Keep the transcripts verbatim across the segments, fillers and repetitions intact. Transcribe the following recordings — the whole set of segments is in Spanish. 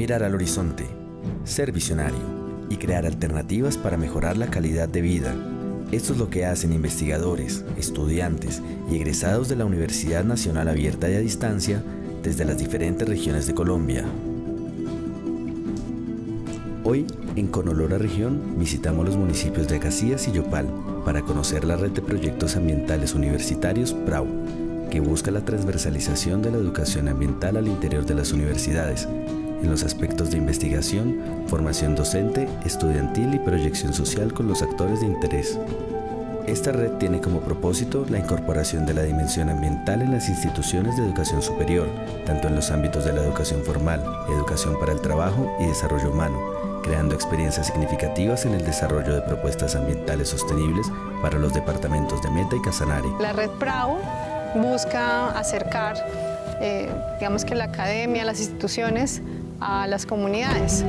mirar al horizonte, ser visionario y crear alternativas para mejorar la calidad de vida. Esto es lo que hacen investigadores, estudiantes y egresados de la Universidad Nacional Abierta y a Distancia desde las diferentes regiones de Colombia. Hoy, en Con Olor a Región, visitamos los municipios de Acacías y Yopal para conocer la red de proyectos ambientales universitarios PRAU, que busca la transversalización de la educación ambiental al interior de las universidades, en los aspectos de investigación, formación docente, estudiantil y proyección social con los actores de interés. Esta red tiene como propósito la incorporación de la dimensión ambiental en las instituciones de educación superior, tanto en los ámbitos de la educación formal, educación para el trabajo y desarrollo humano, creando experiencias significativas en el desarrollo de propuestas ambientales sostenibles para los departamentos de Meta y Casanare. La red PRAU busca acercar, eh, digamos que la academia, las instituciones, a las comunidades.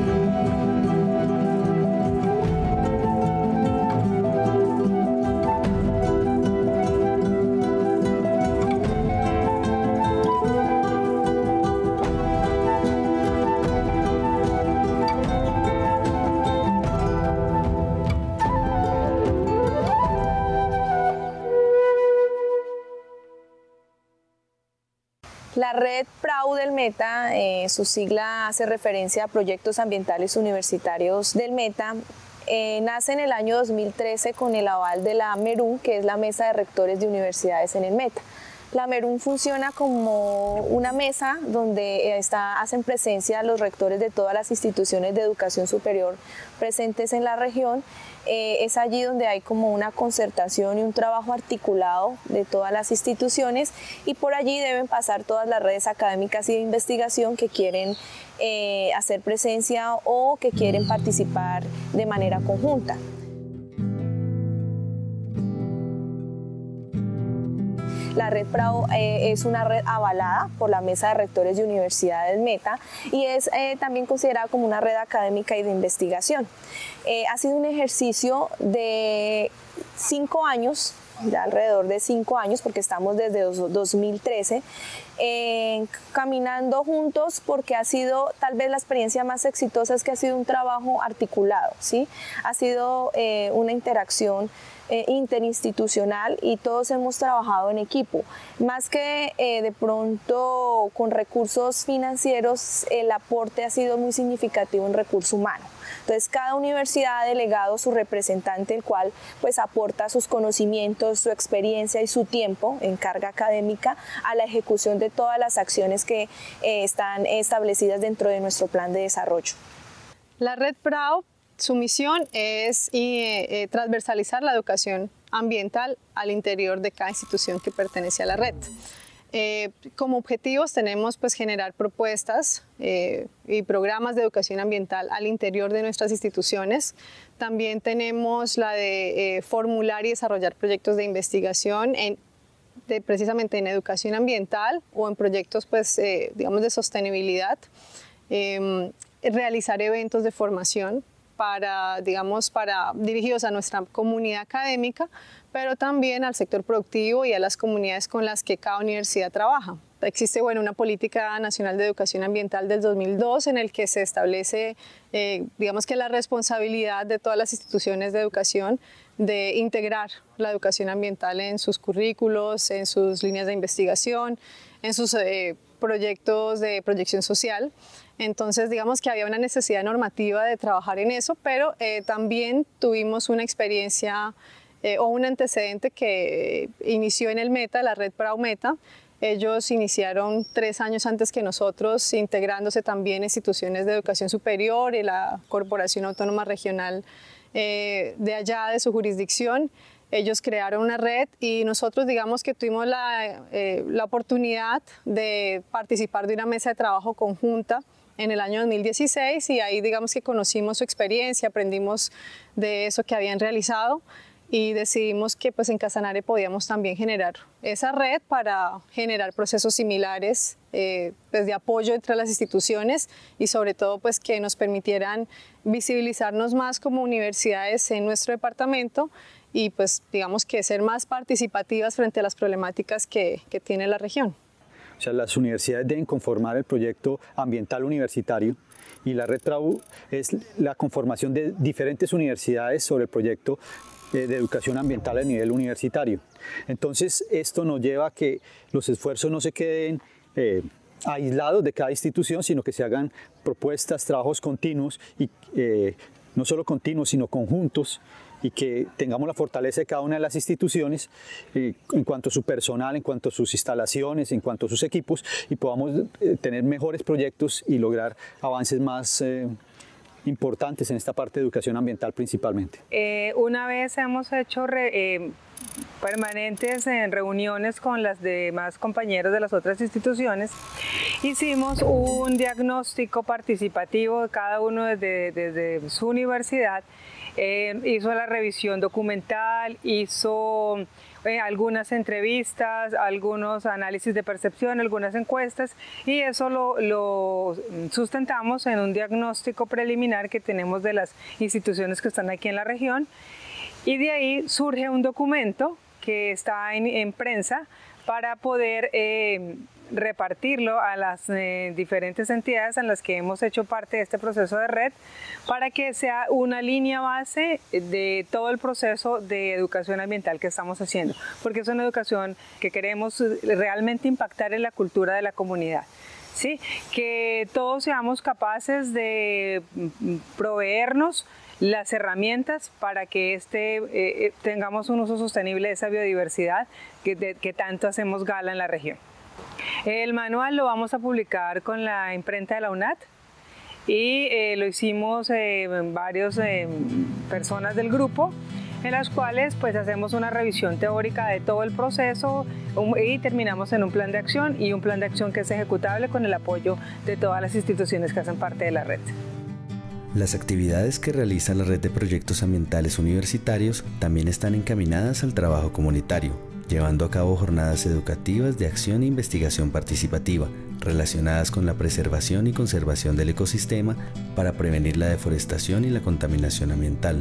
La red PRAU del Meta, eh, su sigla hace referencia a Proyectos Ambientales Universitarios del Meta, eh, nace en el año dos mil trece con el aval de la MERUN, que es la Mesa de Rectores de Universidades en el Meta. La MERUN funciona como una mesa donde está, hacen presencia los rectores de todas las instituciones de educación superior presentes en la región. Eh, es allí donde hay como una concertación y un trabajo articulado de todas las instituciones, y por allí deben pasar todas las redes académicas y de investigación que quieren eh, hacer presencia o que quieren participar de manera conjunta. La red PRAU eh, es una red avalada por la Mesa de Rectores de Universidades Meta y es eh, también considerada como una red académica y de investigación. Eh, ha sido un ejercicio de cinco años, de alrededor de cinco años, porque estamos desde dos mil trece, eh, caminando juntos, porque ha sido tal vez la experiencia más exitosa, es que ha sido un trabajo articulado, ¿sí? Ha sido eh, una interacción Eh, interinstitucional y todos hemos trabajado en equipo. Más que eh, de pronto con recursos financieros, el aporte ha sido muy significativo en recurso humano. Entonces cada universidad ha delegado su representante, el cual pues aporta sus conocimientos, su experiencia y su tiempo en carga académica a la ejecución de todas las acciones que eh, están establecidas dentro de nuestro plan de desarrollo. La red PRAU, su misión es eh, eh, transversalizar la educación ambiental al interior de cada institución que pertenece a la red. Eh, como objetivos tenemos pues generar propuestas eh, y programas de educación ambiental al interior de nuestras instituciones. También tenemos la de eh, formular y desarrollar proyectos de investigación en, de, precisamente en educación ambiental o en proyectos pues, eh, digamos de sostenibilidad. Eh, realizar eventos de formación para, digamos, para, dirigidos a nuestra comunidad académica, pero también al sector productivo y a las comunidades con las que cada universidad trabaja. Existe bueno, una política nacional de educación ambiental del dos mil dos en el que se establece, eh, digamos que la responsabilidad de todas las instituciones de educación de integrar la educación ambiental en sus currículos, en sus líneas de investigación, en sus eh, proyectos de proyección social. Entonces, digamos que había una necesidad normativa de trabajar en eso, pero eh, también tuvimos una experiencia eh, o un antecedente que inició en el Meta, la red PRAU Meta. Ellos iniciaron tres años antes que nosotros, integrándose también en instituciones de educación superior y la Corporación Autónoma Regional eh, de allá, de su jurisdicción. Ellos crearon una red y nosotros digamos que tuvimos la, eh, la oportunidad de participar de una mesa de trabajo conjunta en el año dos mil dieciséis y ahí digamos que conocimos su experiencia, aprendimos de eso que habían realizado y decidimos que pues en Casanare podíamos también generar esa red para generar procesos similares eh, pues, de apoyo entre las instituciones y sobre todo pues que nos permitieran visibilizarnos más como universidades en nuestro departamento y pues digamos que ser más participativas frente a las problemáticas que, que tiene la región. O sea, las universidades deben conformar el proyecto ambiental universitario y la red PRAU es la conformación de diferentes universidades sobre el proyecto de educación ambiental a nivel universitario. Entonces, esto nos lleva a que los esfuerzos no se queden eh, aislados de cada institución, sino que se hagan propuestas, trabajos continuos, y eh, no solo continuos, sino conjuntos, y que tengamos la fortaleza de cada una de las instituciones eh, en cuanto a su personal, en cuanto a sus instalaciones, en cuanto a sus equipos, y podamos eh, tener mejores proyectos y lograr avances más eh, importantes en esta parte de educación ambiental principalmente. Eh, una vez hemos hecho re, eh, permanentes en reuniones con las demás compañeros de las otras instituciones, hicimos un diagnóstico participativo de cada uno desde, desde su universidad. Eh, hizo la revisión documental, hizo eh, algunas entrevistas, algunos análisis de percepción, algunas encuestas, y eso lo, lo sustentamos en un diagnóstico preliminar que tenemos de las instituciones que están aquí en la región, y de ahí surge un documento que está en, en prensa para poder eh, repartirlo a las eh, diferentes entidades en las que hemos hecho parte de este proceso de red, para que sea una línea base de todo el proceso de educación ambiental que estamos haciendo, porque es una educación que queremos realmente impactar en la cultura de la comunidad. ¿Sí? Que todos seamos capaces de proveernos las herramientas para que este, eh, tengamos un uso sostenible de esa biodiversidad que, de, que tanto hacemos gala en la región. El manual lo vamos a publicar con la imprenta de la UNAT y eh, lo hicimos eh, varias eh, personas del grupo, en las cuales pues hacemos una revisión teórica de todo el proceso um, y terminamos en un plan de acción, y un plan de acción que es ejecutable con el apoyo de todas las instituciones que hacen parte de la red. Las actividades que realiza la red de proyectos ambientales universitarios también están encaminadas al trabajo comunitario, llevando a cabo jornadas educativas de acción e investigación participativa relacionadas con la preservación y conservación del ecosistema para prevenir la deforestación y la contaminación ambiental.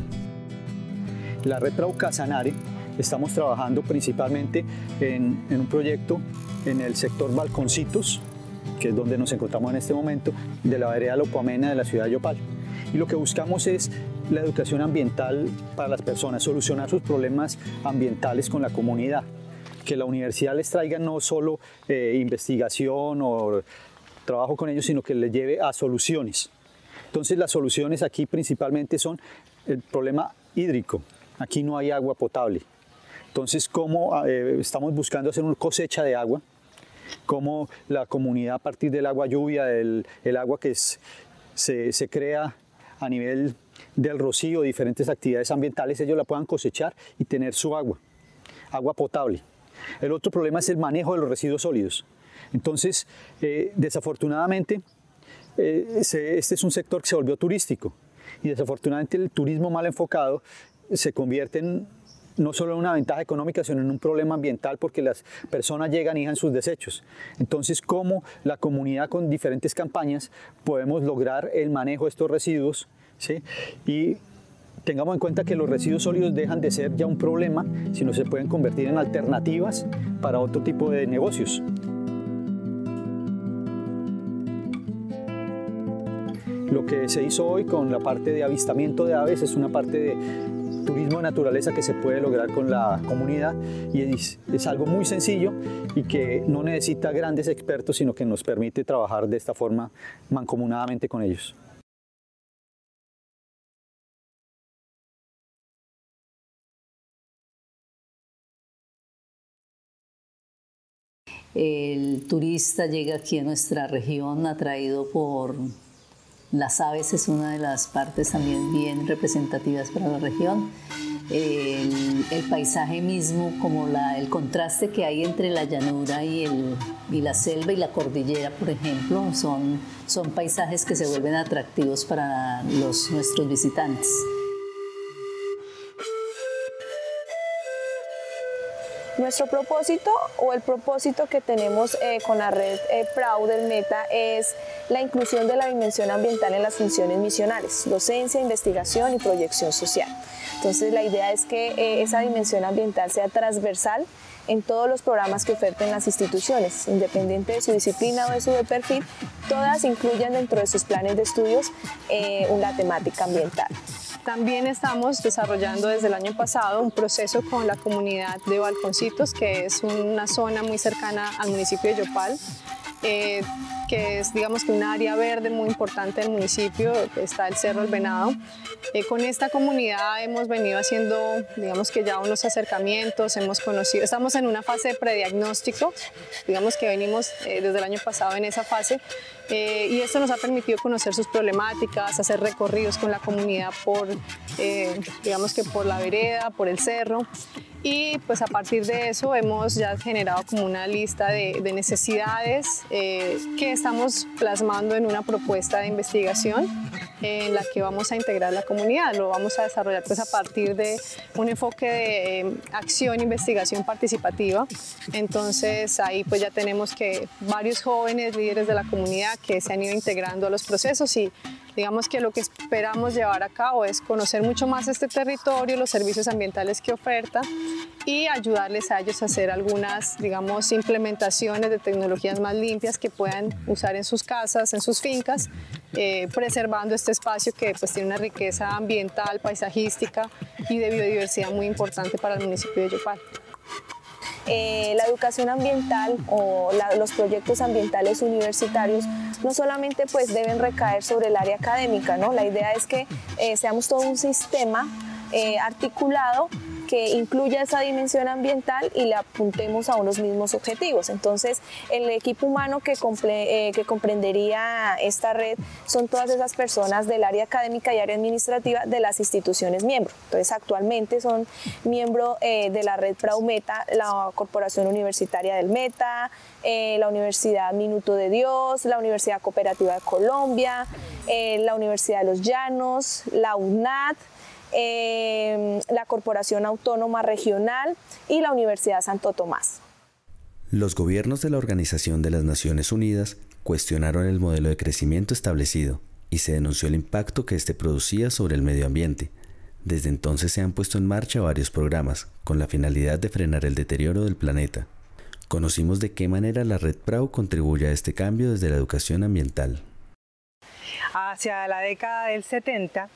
La red PRAU Casanare estamos trabajando principalmente en, en un proyecto en el sector Balconcitos, que es donde nos encontramos en este momento, de la vereda Lopoamena de la ciudad de Yopal. Y lo que buscamos es la educación ambiental para las personas, solucionar sus problemas ambientales con la comunidad. Que la universidad les traiga no solo eh, investigación o trabajo con ellos, sino que les lleve a soluciones. Entonces las soluciones aquí principalmente son el problema hídrico. Aquí no hay agua potable. Entonces, ¿cómo eh, estamos buscando hacer una cosecha de agua? Cómo la comunidad, a partir del agua lluvia, del el agua que es, se, se crea a nivel del rocío, diferentes actividades ambientales, ellos la puedan cosechar y tener su agua, agua potable. El otro problema es el manejo de los residuos sólidos. Entonces, eh, desafortunadamente, eh, se, este es un sector que se volvió turístico, y desafortunadamente el turismo mal enfocado se convierte en, no solo en una ventaja económica, sino en un problema ambiental, porque las personas llegan y dejan sus desechos. Entonces, ¿cómo la comunidad con diferentes campañas podemos lograr el manejo de estos residuos? ¿Sí? Y tengamos en cuenta que los residuos sólidos dejan de ser ya un problema, sino se pueden convertir en alternativas para otro tipo de negocios. Lo que se hizo hoy con la parte de avistamiento de aves es una parte de turismo de naturaleza que se puede lograr con la comunidad, y es, es algo muy sencillo y que no necesita grandes expertos, sino que nos permite trabajar de esta forma mancomunadamente con ellos. El turista llega aquí a nuestra región atraído por las aves, es una de las partes también bien representativas para la región. El, el paisaje mismo, como la, el contraste que hay entre la llanura y, el, y la selva y la cordillera, por ejemplo, son, son paisajes que se vuelven atractivos para los, nuestros visitantes. Nuestro propósito o el propósito que tenemos eh, con la red eh, PRAU del Meta es la inclusión de la dimensión ambiental en las funciones misionales, docencia, investigación y proyección social. Entonces la idea es que eh, esa dimensión ambiental sea transversal en todos los programas que oferten las instituciones, independiente de su disciplina o de su perfil, todas incluyan dentro de sus planes de estudios eh, una temática ambiental. También estamos desarrollando desde el año pasado un proceso con la comunidad de Balconcitos, que es una zona muy cercana al municipio de Yopal, eh, que es, digamos, que un área verde muy importante del municipio, está el Cerro El Venado. Eh, con esta comunidad hemos venido haciendo, digamos, que ya unos acercamientos, hemos conocido, estamos en una fase de prediagnóstico, digamos que venimos eh, desde el año pasado en esa fase, eh, y esto nos ha permitido conocer sus problemáticas, hacer recorridos con la comunidad por, eh, digamos que por la vereda, por el cerro. Y pues a partir de eso hemos ya generado como una lista de, de necesidades eh, que estamos plasmando en una propuesta de investigación en la que vamos a integrar la comunidad. Lo vamos a desarrollar pues a partir de un enfoque de eh, acción e investigación participativa. Entonces ahí pues ya tenemos que varios jóvenes líderes de la comunidad que se han ido integrando a los procesos y digamos que lo que esperamos llevar a cabo es conocer mucho más este territorio, los servicios ambientales que oferta y ayudarles a ellos a hacer algunas, digamos, implementaciones de tecnologías más limpias que puedan usar en sus casas, en sus fincas, eh, preservando este espacio que pues tiene una riqueza ambiental, paisajística y de biodiversidad muy importante para el municipio de Yopal. Eh, la educación ambiental o la, los proyectos ambientales universitarios no solamente pues deben recaer sobre el área académica, ¿no? La idea es que eh, seamos todo un sistema eh, articulado que incluya esa dimensión ambiental y le apuntemos a unos mismos objetivos. Entonces, el equipo humano que, comple eh, que comprendería esta red son todas esas personas del área académica y área administrativa de las instituciones miembros. Entonces, actualmente son miembros eh, de la red PRAU Meta, la Corporación Universitaria del Meta, eh, la Universidad Minuto de Dios, la Universidad Cooperativa de Colombia, eh, la Universidad de los Llanos, la U N A T, Eh, la Corporación Autónoma Regional y la Universidad Santo Tomás. Los gobiernos de la Organización de las Naciones Unidas cuestionaron el modelo de crecimiento establecido y se denunció el impacto que este producía sobre el medio ambiente. Desde entonces se han puesto en marcha varios programas con la finalidad de frenar el deterioro del planeta. Conocimos de qué manera la red PRAU contribuye a este cambio desde la educación ambiental. Hacia la década del setenta,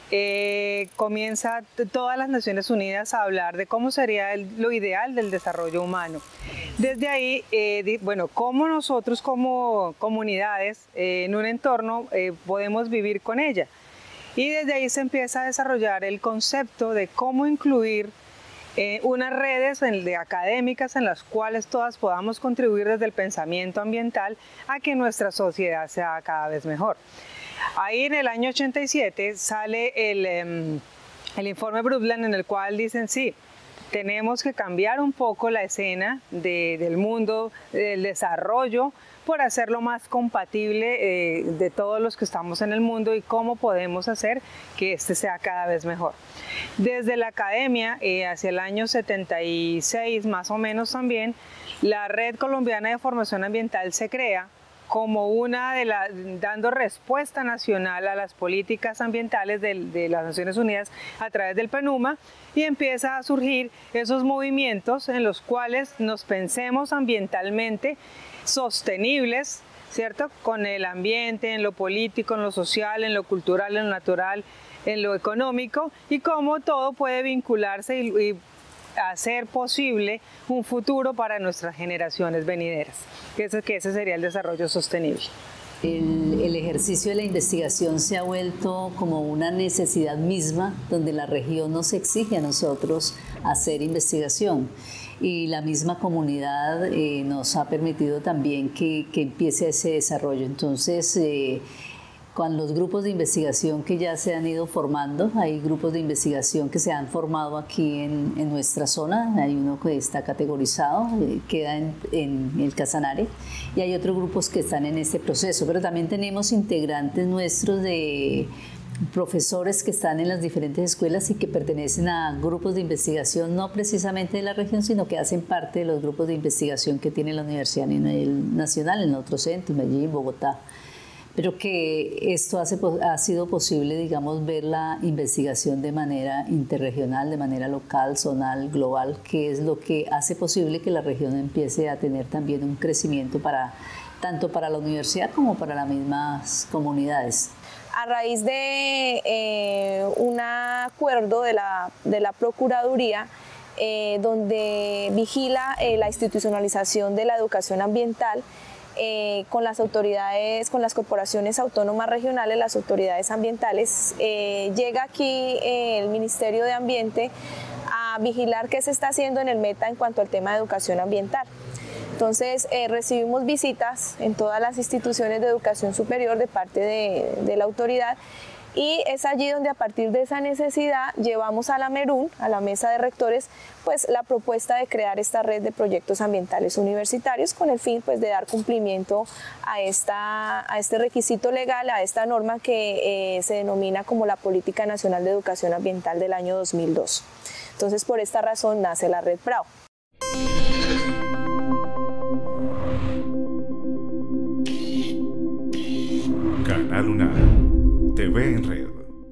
Eh, comienza todas las Naciones Unidas a hablar de cómo sería el, lo ideal del desarrollo humano. Desde ahí, eh, di, bueno, cómo nosotros como comunidades eh, en un entorno eh, podemos vivir con ella. Y desde ahí se empieza a desarrollar el concepto de cómo incluir eh, unas redes en, de académicas en las cuales todas podamos contribuir desde el pensamiento ambiental a que nuestra sociedad sea cada vez mejor. Ahí en el año ochenta y siete sale el, um, el informe Brundtland en el cual dicen sí, tenemos que cambiar un poco la escena de, del mundo del desarrollo por hacerlo más compatible eh, de todos los que estamos en el mundo y cómo podemos hacer que este sea cada vez mejor. Desde la academia, eh, hacia el año setenta y seis más o menos también, la Red Colombiana de Formación Ambiental se crea como una de las, dando respuesta nacional a las políticas ambientales de, de las Naciones Unidas a través del PENUMA, y empieza a surgir esos movimientos en los cuales nos pensemos ambientalmente sostenibles, ¿cierto? Con el ambiente, en lo político, en lo social, en lo cultural, en lo natural, en lo económico, y cómo todo puede vincularse y, y hacer posible un futuro para nuestras generaciones venideras, que ese, que ese sería el desarrollo sostenible. El, el ejercicio de la investigación se ha vuelto como una necesidad misma, donde la región nos exige a nosotros hacer investigación, y la misma comunidad eh, nos ha permitido también que, que empiece ese desarrollo. Entonces, eh, con los grupos de investigación que ya se han ido formando, hay grupos de investigación que se han formado aquí en, en nuestra zona, hay uno que está categorizado, eh, queda en, en el Casanare, y hay otros grupos que están en este proceso, pero también tenemos integrantes nuestros de profesores que están en las diferentes escuelas y que pertenecen a grupos de investigación, no precisamente de la región, sino que hacen parte de los grupos de investigación que tiene la universidad a nivel nacional, en otros centros, Medellín, Bogotá. Pero que esto hace, ha sido posible, digamos, ver la investigación de manera interregional, de manera local, zonal, global, que es lo que hace posible que la región empiece a tener también un crecimiento para, tanto para la universidad como para las mismas comunidades. A raíz de eh, un acuerdo de la, de la Procuraduría, eh, donde vigila eh, la institucionalización de la educación ambiental, Eh, con las autoridades, con las corporaciones autónomas regionales, las autoridades ambientales, eh, llega aquí eh, el Ministerio de Ambiente a vigilar qué se está haciendo en el Meta en cuanto al tema de educación ambiental. Entonces eh, recibimos visitas en todas las instituciones de educación superior de parte de, de la autoridad, y es allí donde a partir de esa necesidad llevamos a la MERUN, a la Mesa de Rectores, pues la propuesta de crear esta red de proyectos ambientales universitarios con el fin pues de dar cumplimiento a, esta, a este requisito legal, a esta norma que eh, se denomina como la Política Nacional de Educación Ambiental del año dos mil dos. Entonces por esta razón nace la Red PRAO. Canal UNAD, T V en Red.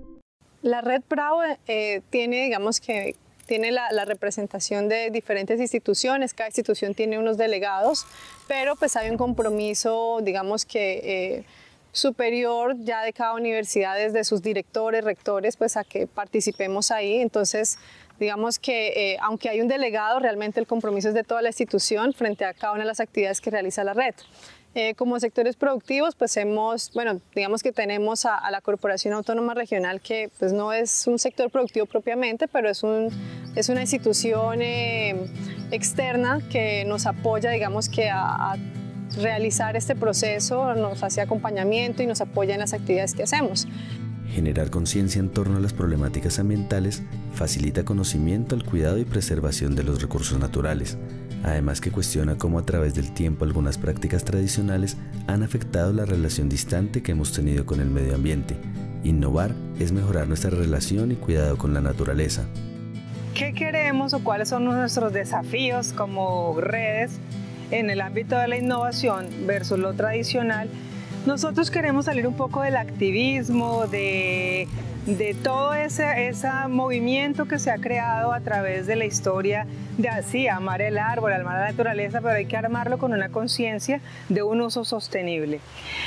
La Red PRAO eh, tiene, digamos que, tiene la, la representación de diferentes instituciones, cada institución tiene unos delegados, pero pues hay un compromiso, digamos que eh, superior ya de cada universidad, desde sus directores, rectores, pues a que participemos ahí. Entonces, digamos que eh, aunque hay un delegado, realmente el compromiso es de toda la institución frente a cada una de las actividades que realiza la red. Eh, como sectores productivos, pues hemos, bueno, digamos que tenemos a, a la Corporación Autónoma Regional, que pues no es un sector productivo propiamente, pero es, un, es una institución eh, externa que nos apoya, digamos que a, a realizar este proceso, nos hace acompañamiento y nos apoya en las actividades que hacemos. Generar conciencia en torno a las problemáticas ambientales facilita conocimiento al cuidado y preservación de los recursos naturales, además que cuestiona cómo a través del tiempo algunas prácticas tradicionales han afectado la relación distante que hemos tenido con el medio ambiente. Innovar es mejorar nuestra relación y cuidado con la naturaleza. ¿Qué queremos o cuáles son nuestros desafíos como redes en el ámbito de la innovación versus lo tradicional? Nosotros queremos salir un poco del activismo, de, de todo ese, ese movimiento que se ha creado a través de la historia de así, amar el árbol, amar la naturaleza, pero hay que armarlo con una conciencia de un uso sostenible.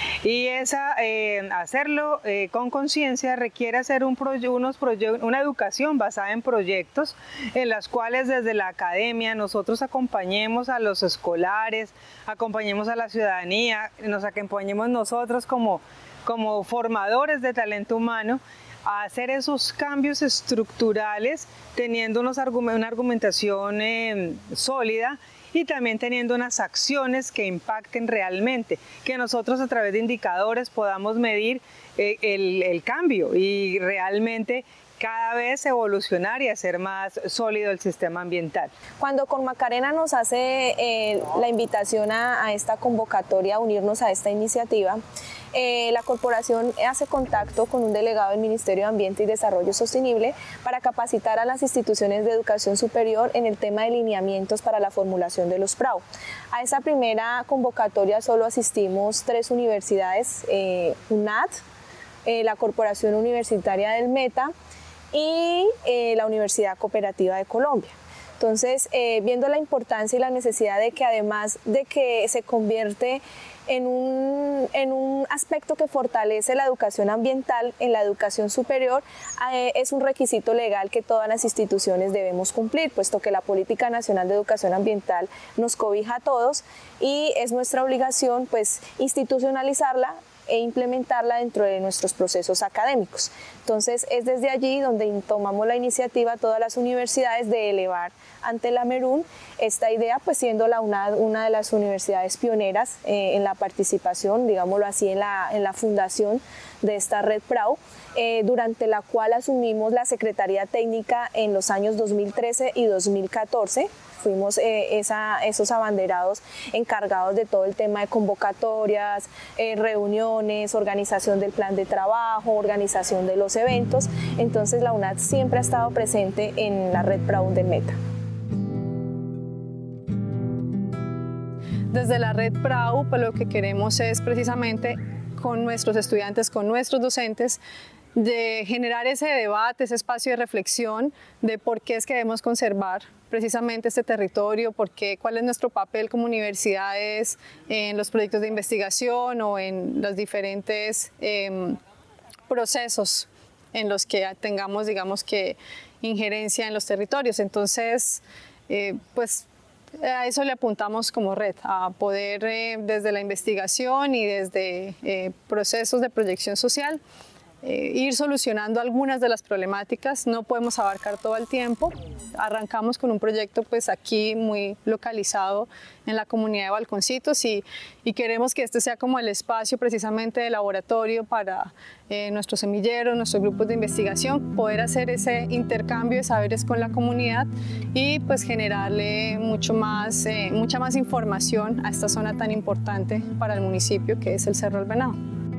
Y esa, eh, hacerlo eh, con conciencia requiere hacer un unos una educación basada en proyectos en las cuales desde la academia nosotros acompañemos a los escolares, acompañemos a la ciudadanía, nos acompañemos nosotros como, como formadores de talento humano a hacer esos cambios estructurales teniendo unos argument, una argumentación eh, sólida y también teniendo unas acciones que impacten realmente, que nosotros a través de indicadores podamos medir eh, el, el cambio y realmente cada vez evolucionar y hacer más sólido el sistema ambiental. Cuando Cormacarena nos hace eh, la invitación a, a esta convocatoria, a unirnos a esta iniciativa, eh, la corporación hace contacto con un delegado del Ministerio de Ambiente y Desarrollo Sostenible para capacitar a las instituciones de educación superior en el tema de lineamientos para la formulación de los PRAO. A esa primera convocatoria solo asistimos tres universidades, eh, UNAD, eh, la Corporación Universitaria del Meta y eh, la Universidad Cooperativa de Colombia. Entonces, eh, viendo la importancia y la necesidad de que además de que se convierte en un, en un aspecto que fortalece la educación ambiental en la educación superior, eh, es un requisito legal que todas las instituciones debemos cumplir, puesto que la Política Nacional de Educación Ambiental nos cobija a todos y es nuestra obligación pues institucionalizarla e implementarla dentro de nuestros procesos académicos. Entonces es desde allí donde tomamos la iniciativa todas las universidades de elevar ante la MERUN esta idea, pues siendo la UNAD una de las universidades pioneras eh, en la participación, digámoslo así, en la, en la fundación de esta Red PRAO, eh, durante la cual asumimos la Secretaría Técnica en los años dos mil trece y dos mil catorce, fuimos eh, esa, esos abanderados encargados de todo el tema de convocatorias, eh, reuniones, organización del plan de trabajo, organización de los eventos. Entonces la UNAD siempre ha estado presente en la red PRAU del Meta. Desde la red PRAU, pues lo que queremos es precisamente con nuestros estudiantes, con nuestros docentes, de generar ese debate, ese espacio de reflexión de por qué es que debemos conservar precisamente este territorio, por qué, cuál es nuestro papel como universidades en los proyectos de investigación o en los diferentes eh, procesos en los que tengamos, digamos que, injerencia en los territorios. Entonces, eh, pues a eso le apuntamos como red, a poder eh, desde la investigación y desde eh, procesos de proyección social eh, ir solucionando algunas de las problemáticas. No podemos abarcar todo el tiempo. Arrancamos con un proyecto pues aquí muy localizado en la comunidad de Balconcitos y, y queremos que este sea como el espacio precisamente de laboratorio para eh, nuestros semilleros, nuestros grupos de investigación, poder hacer ese intercambio de saberes con la comunidad y pues generarle mucho más, eh, mucha más información a esta zona tan importante para el municipio que es el Cerro del Venado.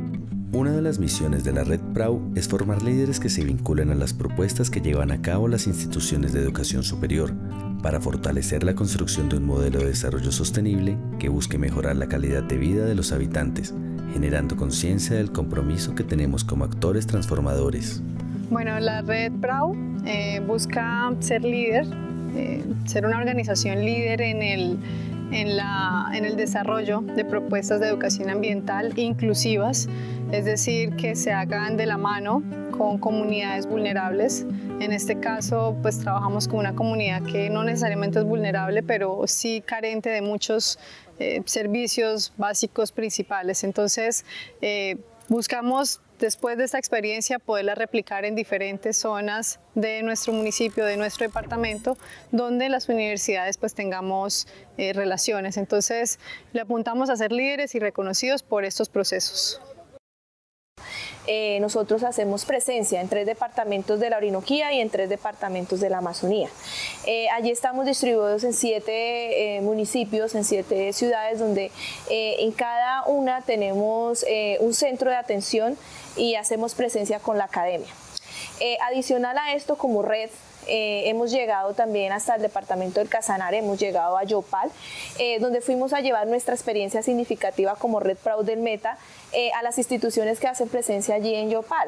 Una de las misiones de la red PRAU es formar líderes que se vinculen a las propuestas que llevan a cabo las instituciones de educación superior para fortalecer la construcción de un modelo de desarrollo sostenible que busque mejorar la calidad de vida de los habitantes, generando conciencia del compromiso que tenemos como actores transformadores. Bueno, la red PRAU eh, busca ser líder, eh, ser una organización líder en el En, la, en el desarrollo de propuestas de educación ambiental inclusivas, es decir, que se hagan de la mano con comunidades vulnerables. En este caso, pues trabajamos con una comunidad que no necesariamente es vulnerable, pero sí carente de muchos eh, servicios básicos principales. Entonces, eh, buscamos después de esta experiencia poderla replicar en diferentes zonas de nuestro municipio, de nuestro departamento, donde las universidades pues tengamos eh, relaciones. Entonces le apuntamos a ser líderes y reconocidos por estos procesos. Eh, nosotros hacemos presencia en tres departamentos de la Orinoquía y en tres departamentos de la Amazonía. Eh, allí estamos distribuidos en siete eh, municipios, en siete ciudades, donde eh, en cada una tenemos eh, un centro de atención y hacemos presencia con la academia. Eh, adicional a esto, como red, Eh, hemos llegado también hasta el departamento del Casanare, hemos llegado a Yopal, eh, donde fuimos a llevar nuestra experiencia significativa como red PRAU del Meta eh, a las instituciones que hacen presencia allí en Yopal.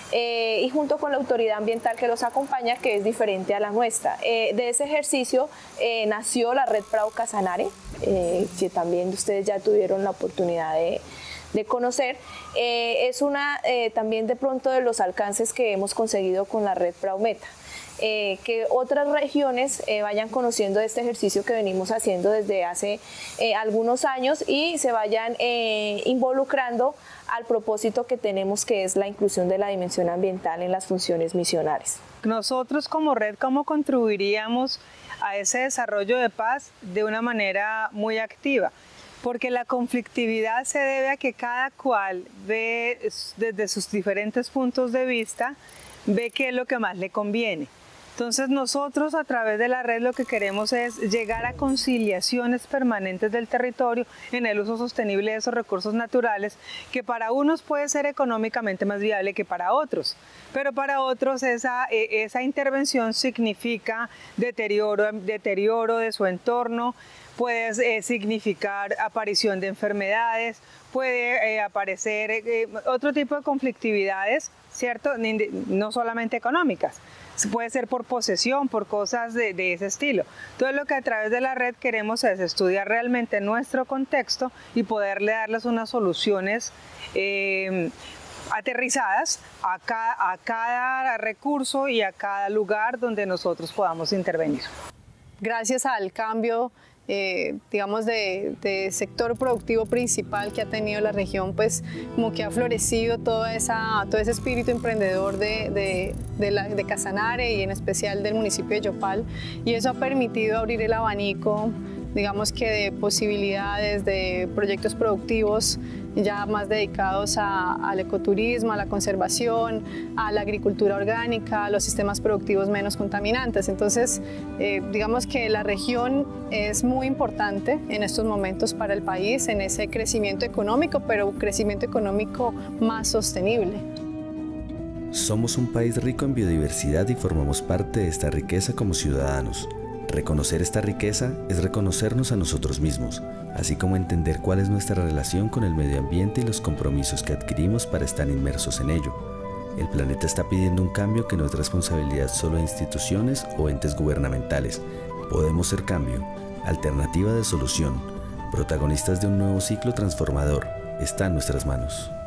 Eh, y junto con la autoridad ambiental que los acompaña, que es diferente a la nuestra. Eh, de ese ejercicio eh, nació la red PRAU Casanare, eh, que también ustedes ya tuvieron la oportunidad de, de conocer. Eh, es una eh, también de pronto de los alcances que hemos conseguido con la red PRAU Meta. Eh, que otras regiones eh, vayan conociendo este ejercicio que venimos haciendo desde hace eh, algunos años y se vayan eh, involucrando al propósito que tenemos, que es la inclusión de la dimensión ambiental en las funciones misionales. Nosotros como red, ¿cómo contribuiríamos a ese desarrollo de paz de una manera muy activa? Porque la conflictividad se debe a que cada cual ve desde sus diferentes puntos de vista, ve qué es lo que más le conviene. Entonces nosotros a través de la red lo que queremos es llegar a conciliaciones permanentes del territorio en el uso sostenible de esos recursos naturales, que para unos puede ser económicamente más viable que para otros, pero para otros esa, esa intervención significa deterioro, deterioro de su entorno, puede eh, significar aparición de enfermedades, puede eh, aparecer eh, otro tipo de conflictividades, ¿cierto? No solamente económicas. Puede ser por posesión, por cosas de, de ese estilo. Todo lo que a través de la red queremos es estudiar realmente nuestro contexto y poderle darles unas soluciones eh, aterrizadas a cada, a cada recurso y a cada lugar donde nosotros podamos intervenir. Gracias al cambio Eh, digamos, de, de sector productivo principal que ha tenido la región, pues como que ha florecido toda esa, todo ese espíritu emprendedor de, de, de, la, de Casanare y en especial del municipio de Yopal, y eso ha permitido abrir el abanico digamos que de posibilidades, de proyectos productivos ya más dedicados a, al ecoturismo, a la conservación, a la agricultura orgánica, a los sistemas productivos menos contaminantes. Entonces, eh, digamos que la región es muy importante en estos momentos para el país, en ese crecimiento económico, pero un crecimiento económico más sostenible. Somos un país rico en biodiversidad y formamos parte de esta riqueza como ciudadanos. Reconocer esta riqueza es reconocernos a nosotros mismos, así como entender cuál es nuestra relación con el medio ambiente y los compromisos que adquirimos para estar inmersos en ello. El planeta está pidiendo un cambio que no es responsabilidad solo de instituciones o entes gubernamentales. Podemos ser cambio, alternativa de solución, protagonistas de un nuevo ciclo transformador. Está en nuestras manos.